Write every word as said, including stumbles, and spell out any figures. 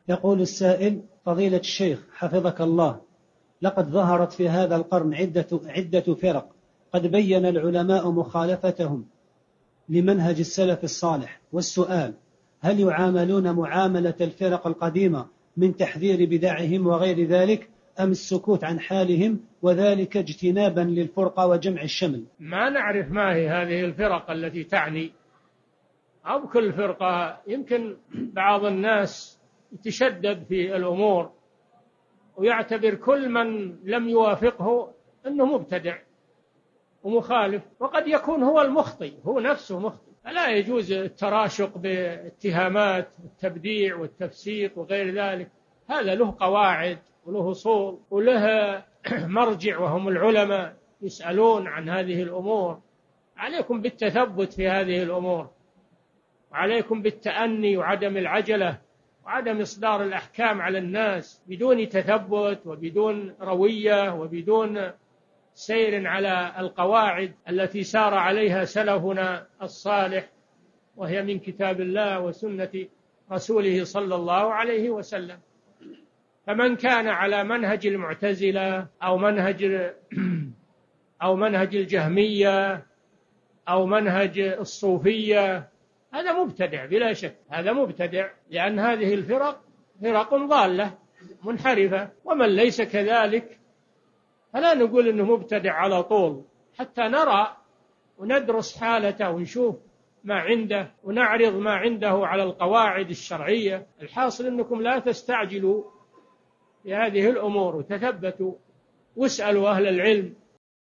يقول السائل: فضيلة الشيخ حفظك الله، لقد ظهرت في هذا القرن عدة, عدة فرق قد بين العلماء مخالفتهم لمنهج السلف الصالح، والسؤال: هل يعاملون معاملة الفرق القديمة من تحذير بدعهم وغير ذلك، أم السكوت عن حالهم وذلك اجتنابا للفرقة وجمع الشمل؟ ما نعرف ما هي هذه الفرق التي تعني، أو كل فرقة. يمكن بعض الناس يتشدد في الأمور ويعتبر كل من لم يوافقه أنه مبتدع ومخالف، وقد يكون هو المخطئ، هو نفسه مخطئ. فلا يجوز التراشق باتهامات التبديع والتفسيق وغير ذلك. هذا له قواعد وله أصول وله مرجع، وهم العلماء يسألون عن هذه الأمور. عليكم بالتثبت في هذه الأمور، وعليكم بالتأني وعدم العجلة وعدم إصدار الأحكام على الناس بدون تثبت وبدون روية وبدون سير على القواعد التي سار عليها سلفنا الصالح، وهي من كتاب الله وسنة رسوله صلى الله عليه وسلم. فمن كان على منهج المعتزلة أو منهج أو منهج الجهمية أو منهج الصوفية، هذا مبتدع بلا شك، هذا مبتدع، لأن هذه الفرق فرق ضالة منحرفة. ومن ليس كذلك فلا نقول إنه مبتدع على طول، حتى نرى وندرس حالته ونشوف ما عنده ونعرض ما عنده على القواعد الشرعية. الحاصل أنكم لا تستعجلوا في هذه الأمور، وتثبتوا واسألوا أهل العلم